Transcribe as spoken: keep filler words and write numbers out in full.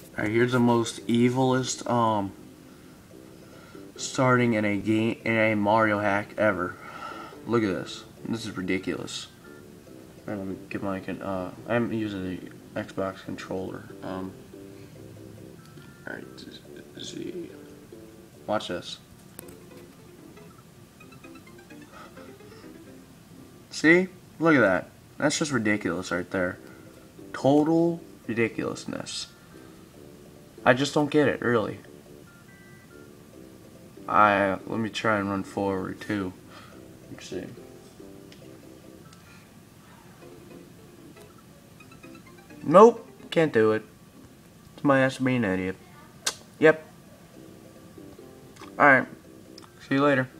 Alright, here's the most evilest um starting in a game in a Mario hack ever. Look at this. This is ridiculous. Alright, let me get my uh I'm using the Xbox controller. Um Alright, Z. Watch this. See? Look at that. That's just ridiculous right there. Total ridiculousness. I just don't get it, really. I let me try and run forward too. Let's see. Nope, can't do it. It's my ass being an idiot. Yep. Alright. See you later.